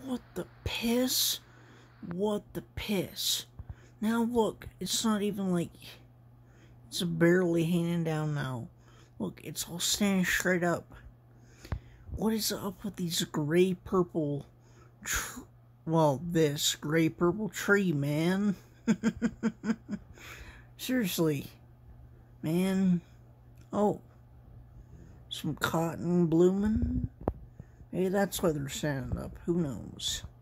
What the piss? What the piss? Now look, it's not even like... It's barely hanging down now. Look, it's all standing straight up. What is up with these gray-purple... Well, this gray-purple tree, man? Seriously. Man. Oh. Some cotton blooming? Maybe that's why they're standing up. Who knows?